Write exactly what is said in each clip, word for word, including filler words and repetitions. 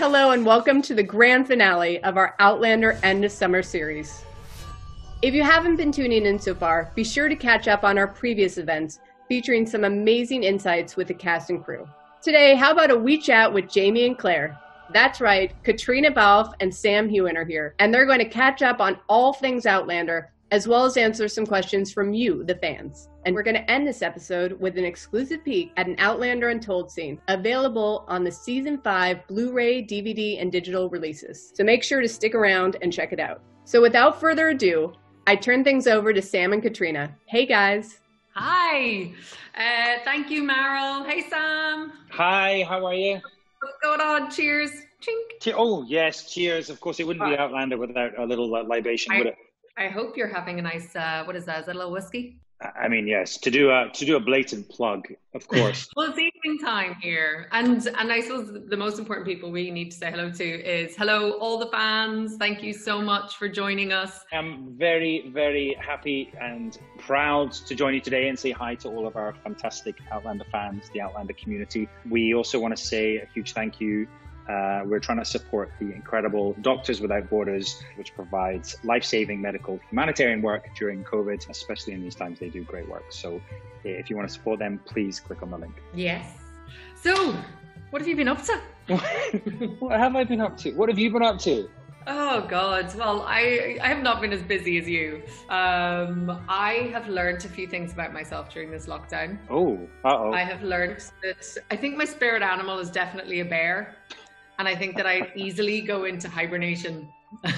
hello, and welcome to the grand finale of our Outlander End of Summer series. If you haven't been tuning in so far, be sure to catch up on our previous events featuring some amazing insights with the cast and crew. Today, how about a wee chat with Jamie and Claire? That's right, Katrina Balfe and Sam Heughan are here, and they're going to catch up on all things Outlander, as well as answer some questions from you, the fans. And we're going to end this episode with an exclusive peek at an Outlander Untold scene, available on the Season five Blu-ray, D V D, and digital releases. So make sure to stick around and check it out. So without further ado, I turn things over to Sam and Katrina. Hey guys. Hi. Uh, thank you, Meryl. Hey, Sam. Hi, how are you? What's going on? Cheers. Chink. Che- oh, yes, cheers. Of course, it wouldn't be Outlander without a little uh, libation, I, would it? I hope you're having a nice, uh, what is that? Is that a little whiskey? I mean, yes, to do a to do a blatant plug, of course. Well, it's evening time here. And and I suppose the most important people we need to say hello to is, hello, all the fans. Thank you so much for joining us. I'm very, very happy and proud to join you today and say hi to all of our fantastic Outlander fans, the Outlander community. We also want to say a huge thank you. Uh, we're trying to support the incredible Doctors Without Borders, which provides life-saving medical humanitarian work during COVID, especially in these times. They do great work. So if you want to support them, please click on the link. Yes. So, what have you been up to? What have I been up to? What have you been up to? Oh God, well, I, I have not been as busy as you. Um, I have learned a few things about myself during this lockdown. Oh, uh-oh. I have learned that I think my spirit animal is definitely a bear. And I think that I easily go into hibernation.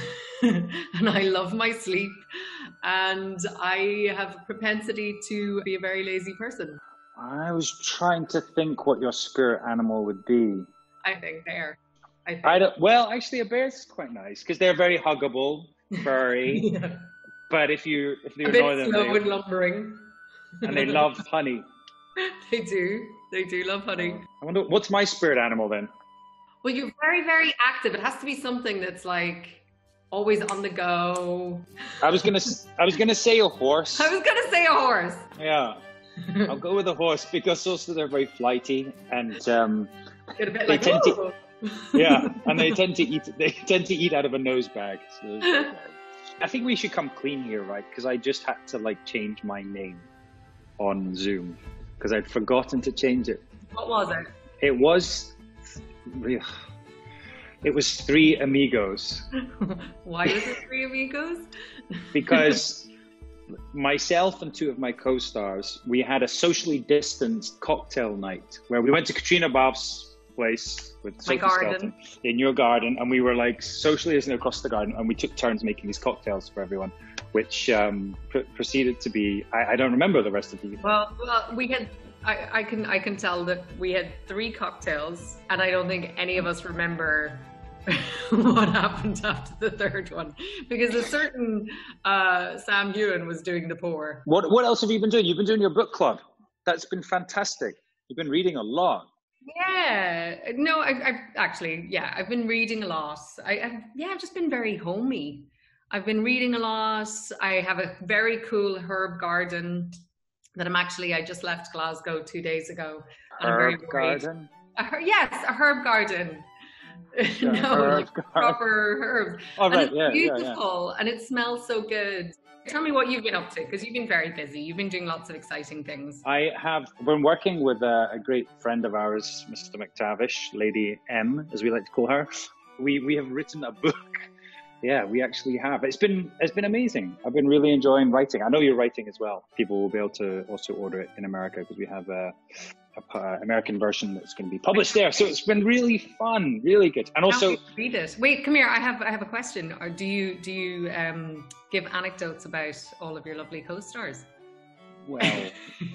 And I love my sleep. And I have a propensity to be a very lazy person. I was trying to think what your spirit animal would be. I think bear. I think. I don't, well, actually, a bear's quite nice because they're very huggable, furry. Yeah. But if you if you a bit annoy them, slow they, and lumbering. and they love honey. They do. They do love honey. I wonder what's my spirit animal then. Well, you're very, very active. It has to be something that's like always on the go. I was gonna I was gonna say a horse. I was gonna say a horse. Yeah, I'll go with a horse because also they're very flighty and um, Get a bit they like, tend oh. to yeah, and they tend to eat they tend to eat out of a nose bag. So I think we should come clean here, right? Because I just had to like change my name on Zoom because I'd forgotten to change it. What was it? It was. It was Three Amigos. Why was it Three Amigos? Because myself and two of my co-stars, we had a socially distanced cocktail night where we went to Katrina Balfe's place with My Sophie garden. Skelton in your garden, and we were like socially distant across the garden, and we took turns making these cocktails for everyone, which um, pr- proceeded to be. I, I don't remember the rest of the evening. Well, well, we had. I, I can I can tell that we had three cocktails, and I don't think any of us remember what happened after the third one, because a certain uh, Sam Heughan was doing the pour. What What else have you been doing? You've been doing your book club. That's been fantastic. You've been reading a lot. Yeah, no, I, I've actually, yeah, I've been reading a lot. I, I've, yeah, I've just been very homey. I've been reading a lot. I have a very cool herb garden that I'm actually, I just left Glasgow two days ago. And Herb I'm very worried. garden. A her- yes, a herb garden. Yeah, no, herb like garden. proper herbs. Oh, and right, it's yeah, yeah, yeah. beautiful, and it smells so good. Tell me what you've been up to, because you've been very busy. You've been doing lots of exciting things. I have been working with a, a great friend of ours, Mister McTavish, Lady M, as we like to call her. We we have written a book. Yeah, we actually have. It's been it's been amazing. I've been really enjoying writing. I know you're writing as well. People will be able to also order it in America because we have a, a, a American version that's going to be published there. So it's been really fun, really good. And also, Can't wait to read it. Wait, come here. I have I have a question. Or do you do you um, give anecdotes about all of your lovely co-stars? well,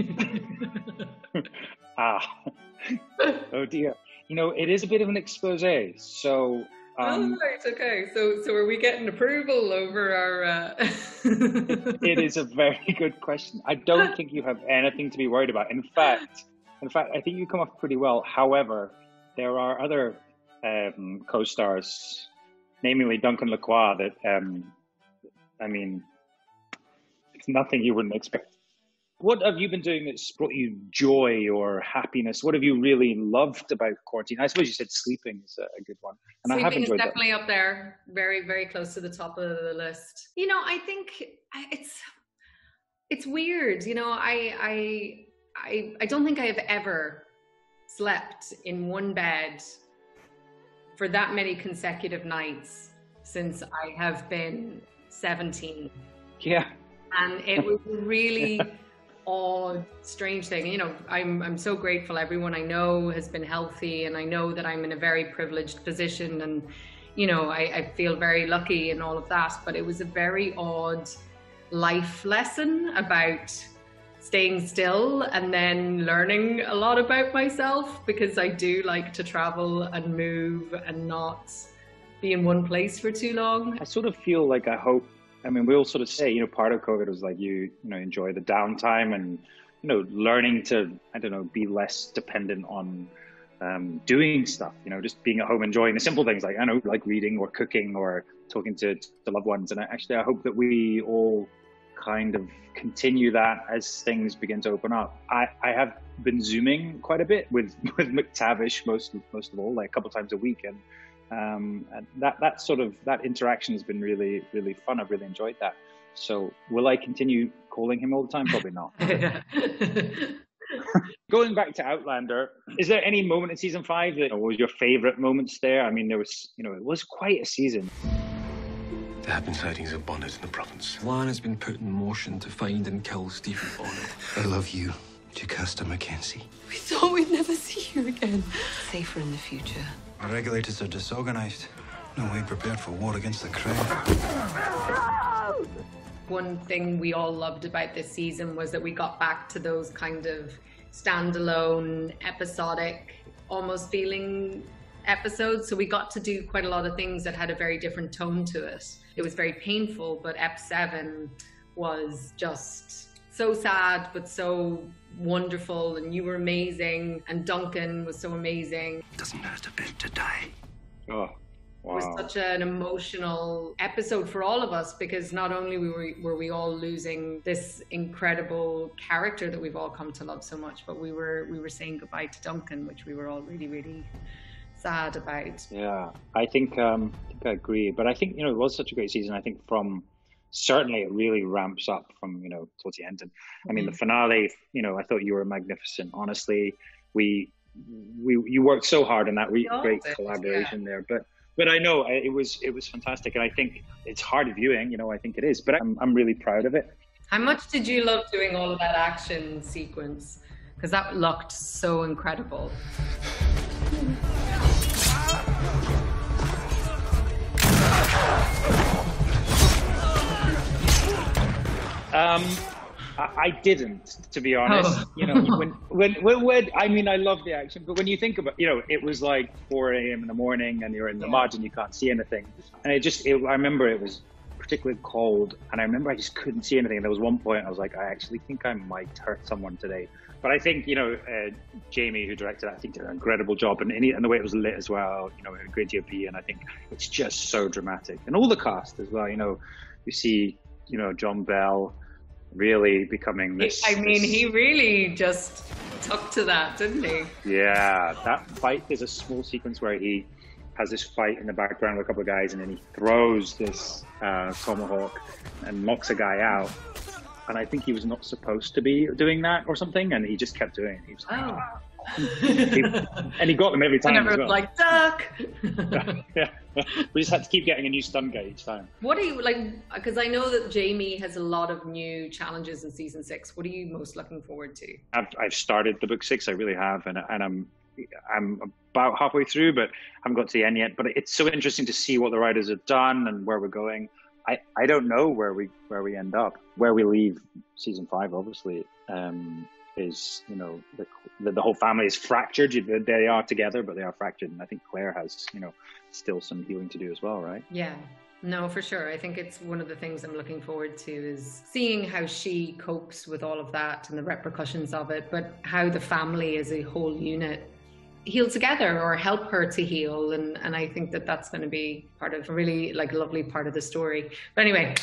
ah, oh dear. You know, it is a bit of an expose. So. Um, oh, right, okay. So, so are we getting approval over our? Uh... it, it is a very good question. I don't think you have anything to be worried about. In fact, in fact, I think you come off pretty well. However, there are other um, co-stars, namely Duncan Lacroix, that um, I mean, it's nothing you wouldn't expect. What have you been doing that's brought you joy or happiness? What have you really loved about quarantine? I suppose you said sleeping is a good one. And sleeping I have enjoyed is definitely that. up there, very, very close to the top of the list. You know, I think it's it's weird. You know, I I I, I don't think I have ever slept in one bed for that many consecutive nights since I have been seventeen. Yeah. And it was a really odd, strange thing. You know, I'm I'm so grateful everyone I know has been healthy, and I know that I'm in a very privileged position, and you know, I, I feel very lucky and all of that. But it was a very odd life lesson about staying still and then learning a lot about myself, because I do like to travel and move and not be in one place for too long. I sort of feel like I hope, I mean, we all sort of say, you know, part of COVID was like you, you know, enjoy the downtime and, you know, learning to, I don't know, be less dependent on um, doing stuff, you know, just being at home, enjoying the simple things like, I don't know, like reading or cooking or talking to, to loved ones. And I, actually, I hope that we all kind of continue that as things begin to open up. I, I have been Zooming quite a bit with, with McTavish most, most of all, like a couple of times a week. And, um, and that, that sort of, that interaction has been really, really fun. I've really enjoyed that. So will I continue calling him all the time? Probably not. Going back to Outlander, is there any moment in season five that was your favorite moments there? I mean, there was, you know, it was quite a season. There have been sightings of Bonnet in the province. Plan has been put in motion to find and kill Stephen Bonnet. I love you, Jocasta Mackenzie. We thought we'd never see you again. Safer in the future. Our regulators are disorganized. No way prepared for war against the Crown. One thing we all loved about this season was that we got back to those kind of standalone, episodic, almost feeling episodes. So we got to do quite a lot of things that had a very different tone to it. It was very painful, but Ep seven was just so sad, but so wonderful, and you were amazing, and Duncan was so amazing. Doesn't hurt a bit to die. Oh, wow. It was such an emotional episode for all of us, because not only were we, were we all losing this incredible character that we've all come to love so much, but we were we were saying goodbye to Duncan, which we were all really, really sad about. Yeah, I think um, I think I agree. But I think, you know, it was such a great season. I think from certainly it really ramps up from, you know, towards the end. And I mean, mm-hmm. the finale, you know, I thought you were magnificent. Honestly, we we you worked so hard on that. We great it, collaboration yeah. there. But but I know it was it was fantastic, and I think it's hard viewing. You know, I think it is. But I'm I'm really proud of it. How much did you love doing all of that action sequence? Because that looked so incredible. Um, I, I didn't, to be honest. Oh. You know, when, when, when, when, I mean, I love the action, but when you think about, you know, it was like four a m in the morning and you're in the yeah. mud and you can't see anything. And it just, it, I remember it was particularly cold, and I remember I just couldn't see anything. And there was one point I was like, I actually think I might hurt someone today. But I think, you know, uh, Jamie, who directed it, I think did an incredible job. And, any, and the way it was lit as well, you know, a great D O P. And I think it's just so dramatic. And all the cast as well, you know, you see, you know, John Bell really becoming this. I mean, this... he really just took to that, didn't he? Yeah, that fight, there's a small sequence where he has this fight in the background with a couple of guys, and then he throws this uh, tomahawk and knocks a guy out. And I think he was not supposed to be doing that or something, and he just kept doing it. He was like, oh. ah. he, and he got them every time. And everyone well. was like, duck! Yeah, we just had to keep getting a new stun guy each time. What are you, like, because I know that Jamie has a lot of new challenges in season six. What are you most looking forward to? I've, I've started the book six, I really have, and, and I'm I'm about halfway through, but haven't got to the end yet. But it's so interesting to see what the writers have done and where we're going. I, I don't know where we where we end up. Where we leave season five, obviously, um, is, you know, the, the the whole family is fractured. They are together, but they are fractured. And I think Claire has, you know, still some healing to do as well, right? Yeah, no, for sure. I think it's one of the things I'm looking forward to is seeing how she copes with all of that and the repercussions of it, but how the family as a whole unit heal together or help her to heal, and and I think that that's going to be part of a really like lovely part of the story. But anyway,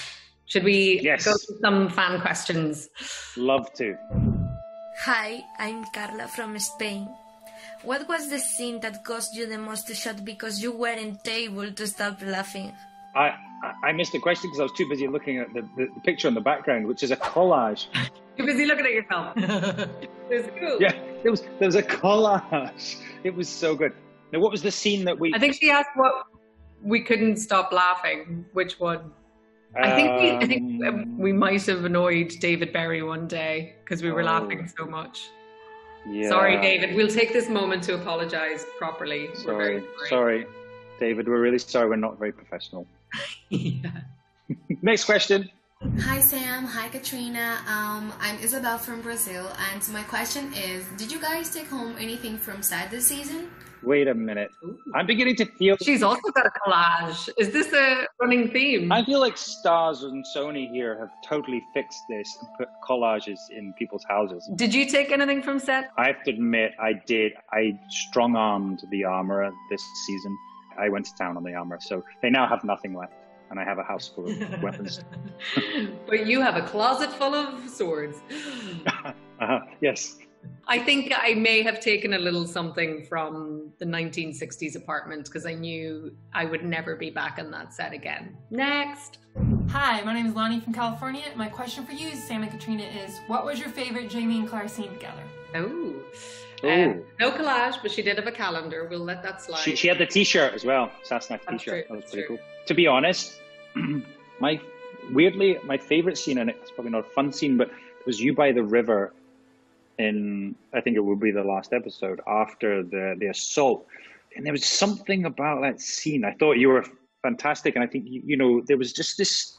Should we Yes. go to some fan questions? Love to. Hi, I'm Carla from Spain. What was the scene that caused you the most to shout because you weren't able to stop laughing? I, I, I missed the question because I was too busy looking at the, the, the picture in the background, which is a collage. You're busy looking at yourself. It was cool. Yeah, there was there was a collage. It was so good. Now, what was the scene that we? I think she asked what we couldn't stop laughing. Which one? I think we, I think Um, we might have annoyed David Berry one day because we were Oh. laughing so much. Yeah. Sorry, David. We'll take this moment to apologise properly. We're Sorry, very sorry. sorry, David. We're really sorry. We're not very professional. Yeah. Next question. Hi Sam, hi Katrina. Um, I'm Isabel from Brazil, and my question is: did you guys take home anything from set this season? Wait a minute. Ooh. I'm beginning to feel. She's also got a collage. Is this a running theme? I feel like Stars and Sony here have totally fixed this and put collages in people's houses. Did you take anything from set? I have to admit, I did. I strong-armed the armorer this season. I went to town on the armorer, so they now have nothing left, and I have a house full of weapons. But you have a closet full of swords. uh, yes. I think I may have taken a little something from the nineteen sixties apartment because I knew I would never be back on that set again. Next. Hi, my name is Lonnie from California. My question for you, Sam and Katrina, is what was your favorite Jamie and Claire scene together? Oh. Ooh. Um, no collage, but she did have a calendar. We'll let that slide. She, she had the T-shirt as well, Sassenach That's T-shirt. true, That was that's pretty true. cool. To be honest, my weirdly my favorite scene, and it's probably not a fun scene, but it was you by the river. In I think it would be the last episode after the the assault, and there was something about that scene. I thought you were fantastic, and I think you, you know there was just this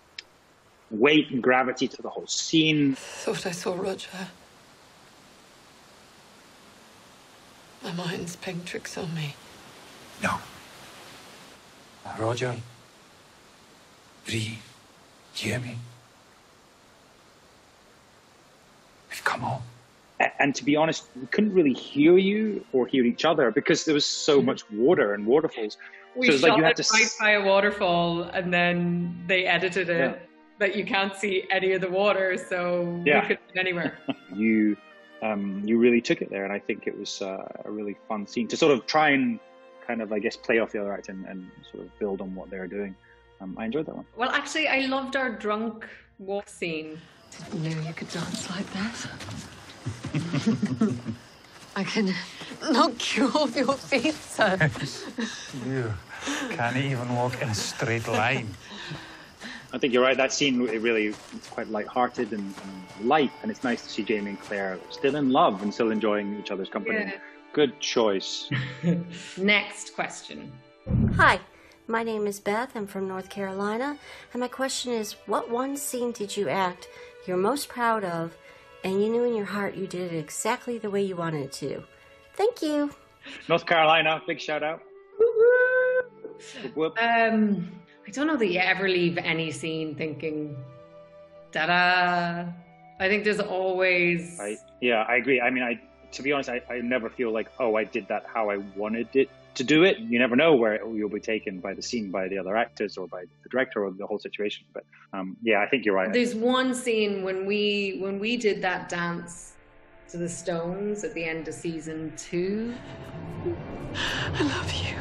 weight and gravity to the whole scene. Thought I saw Roger. My mind's playing tricks on me. No. Roger. Bree. Jamie. We've come home. A- And to be honest, we couldn't really hear you or hear each other because there was so much water and waterfalls. We so it's shot like you had it to right s- by a waterfall, and then they edited it Yeah. that you can't see any of the water, so Yeah. we couldn't be anywhere. you um, you really took it there, and I think it was uh, a really fun scene to sort of try and kind of, I guess, play off the other act and, and sort of build on what they're doing. Um, I enjoyed that one. Well, actually, I loved our drunk walk scene. Didn't know you could dance like that. I can knock you off your feet, sir. You can't even walk in a straight line. I think you're right. That scene, it really it's quite light-hearted and, and light, and it's nice to see Jamie and Claire still in love and still enjoying each other's company. Yeah. Good choice. Next question. Hi, my name is Beth. I'm from North Carolina, and my question is, what one scene did you act you're most proud of, and you knew in your heart you did it exactly the way you wanted it to? Thank you. North Carolina, big shout out. Whoop, whoop. Um, I don't know that you ever leave any scene thinking, ta-da. I think there's always... I, yeah, I agree. I mean, I to be honest, I, I never feel like, oh, I did that how I wanted it to do it. You never know where it, you'll be taken by the scene, by the other actors, or by the director, or the whole situation. But um, yeah, I think you're right. There's one scene when we when we did that dance to the Stones at the end of season two. I love you.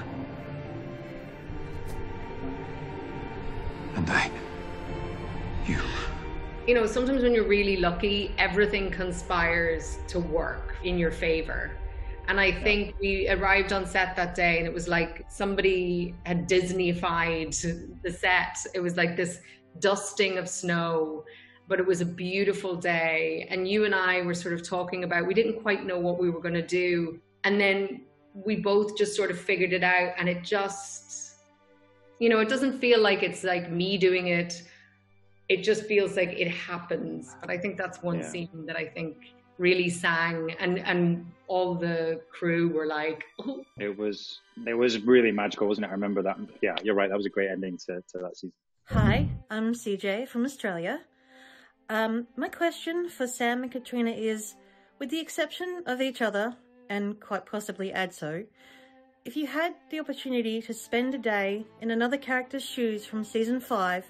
And I. You. You know, sometimes when you're really lucky, everything conspires to work in your favor. And I think we arrived on set that day and it was like somebody had Disney-fied the set. It was like this dusting of snow, but it was a beautiful day. And you and I were sort of talking about, we didn't quite know what we were going to do. And then we both just sort of figured it out. And it just, you know, it doesn't feel like it's like me doing it. It just feels like it happens. But I think that's one Yeah. scene that I think really sang, and and all the crew were like, oh. It was it was really magical, wasn't it? I remember that. Yeah, you're right. That was a great ending to, to that season. Hi, I'm C J from Australia. Um, my question for Sam and Katrina is, with the exception of each other, and quite possibly Adso, if you had the opportunity to spend a day in another character's shoes from season five,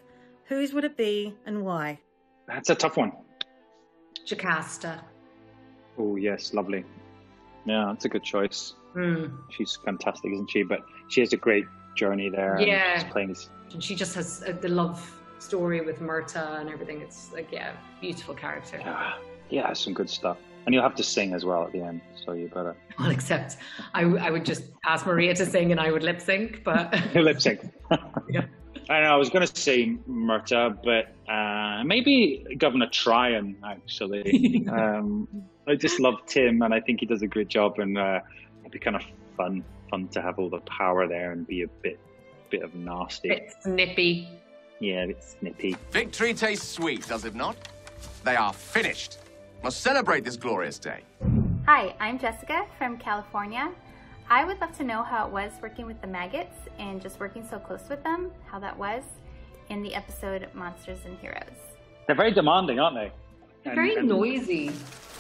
whose would it be and why? That's a tough one. Jocasta. Oh, yes, lovely. Yeah, that's a good choice. Mm. She's fantastic, isn't she? But she has a great journey there. Yeah. And she's playing this... And she just has uh, the love story with Myrta and everything. It's like, yeah, beautiful character. Yeah, yeah, some good stuff. And you'll have to sing as well at the end, so you better... Well, except I, I would just ask Maria to sing and I would lip sync, but... lip sync. Yeah. I know, I was going to say Myrta, but uh, maybe Governor Tryon, actually. um, I just love Tim, and I think he does a great job, and uh, it'd be kind of fun fun to have all the power there and be a bit bit of nasty. Bit snippy. Yeah, a bit snippy. Victory tastes sweet, does it not? They are finished. Must celebrate this glorious day. Hi, I'm Jessica from California. I would love to know how it was working with the maggots and just working so close with them, how that was in the episode Monsters and Heroes. They're very demanding, aren't they? They're very and, and noisy.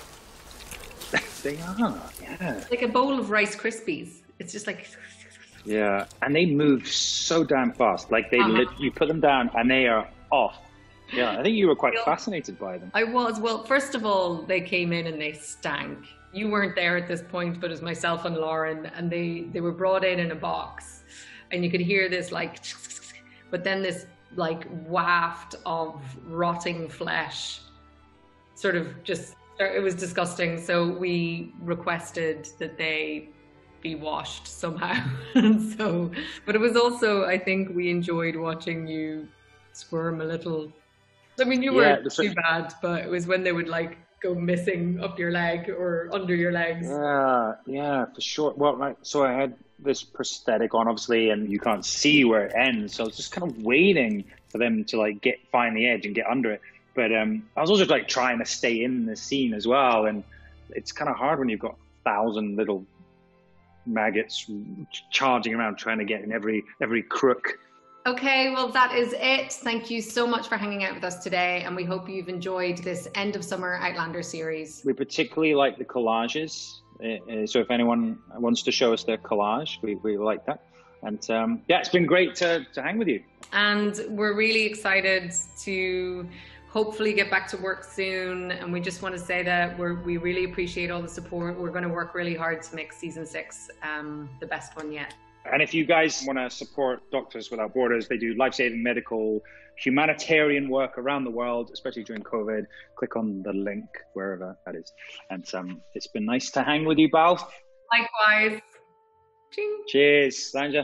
They are, yeah. Like a bowl of Rice Krispies. It's just like... Yeah, and they move so damn fast. Like, they uh-huh. lit, you put them down and they are off. Yeah, I think you were quite fascinated by them. I was. Well, first of all, they came in and they stank. You weren't there at this point, but it was myself and Lauren, and they, they were brought in in a box, and you could hear this like, but then this like waft of rotting flesh, sort of just, it was disgusting. So we requested that they be washed somehow. So, but it was also, I think we enjoyed watching you squirm a little. I mean, you yeah, weren't too bad, but it was when they would like go missing up your leg or under your legs. Yeah, yeah, for sure. Well, right, so I had this prosthetic on, obviously, and you can't see where it ends. So I was just kind of waiting for them to like get find the edge and get under it. But um, I was also like trying to stay in the scene as well, and it's kind of hard when you've got a thousand little maggots charging around trying to get in every every crook. Okay, well, that is it. Thank you so much for hanging out with us today, and we hope you've enjoyed this end of summer Outlander series. We particularly like the collages, uh, so if anyone wants to show us their collage, we, we like that. And um, yeah, it's been great to, to hang with you. And we're really excited to hopefully get back to work soon, and we just want to say that we're, we really appreciate all the support. We're going to work really hard to make season six um, the best one yet. And if you guys want to support Doctors Without Borders, they do life-saving medical, humanitarian work around the world, especially during COVID. Click on the link, wherever that is. And um, it's been nice to hang with you both. Likewise. Ching. Cheers, Sanja.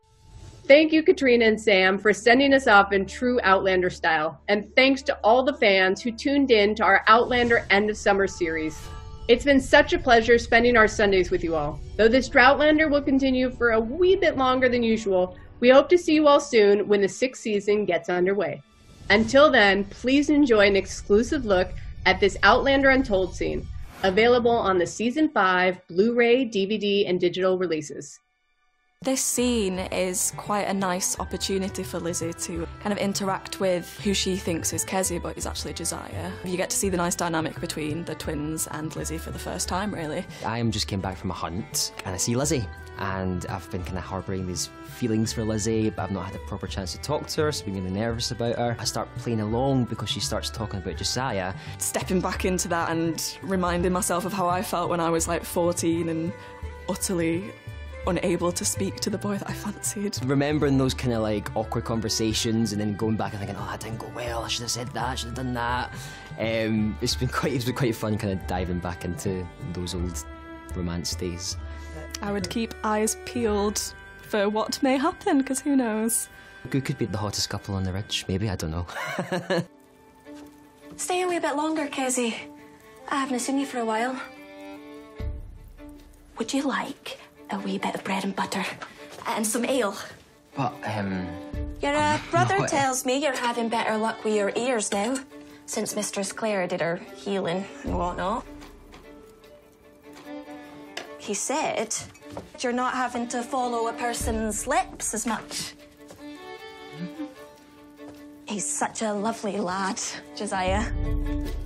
Thank you, Katrina and Sam, for sending us off in true Outlander style. And thanks to all the fans who tuned in to our Outlander End of Summer series. It's been such a pleasure spending our Sundays with you all. Though this Droughtlander will continue for a wee bit longer than usual, we hope to see you all soon when the sixth season gets underway. Until then, please enjoy an exclusive look at this Outlander Untold scene, available on the Season five Blu-ray, D V D, and digital releases. This scene is quite a nice opportunity for Lizzie to kind of interact with who she thinks is Kezzy, but is actually Josiah. You get to see the nice dynamic between the twins and Lizzie for the first time, really. I just came back from a hunt, and I see Lizzie, and I've been kind of harbouring these feelings for Lizzie, but I've not had a proper chance to talk to her, so I've been really nervous about her. I start playing along because she starts talking about Josiah. Stepping back into that and reminding myself of how I felt when I was like fourteen and utterly unable to speak to the boy that I fancied. Remembering those kind of like awkward conversations and then going back and thinking, oh, that didn't go well, I should have said that, I should have done that. Um, it's been quite, it's been quite fun kind of diving back into those old romance days. I would keep eyes peeled for what may happen, because who knows? Who could be the hottest couple on the ridge? Maybe, I don't know. Stay a wee bit longer, Kezzy. I haven't seen you for a while. Would you like a wee bit of bread and butter and some ale? But, um... Your uh, brother quite... tells me you're having better luck with your ears now, since Mistress Claire did her healing and whatnot. He said you're not having to follow a person's lips as much. Mm-hmm. He's such a lovely lad, Josiah.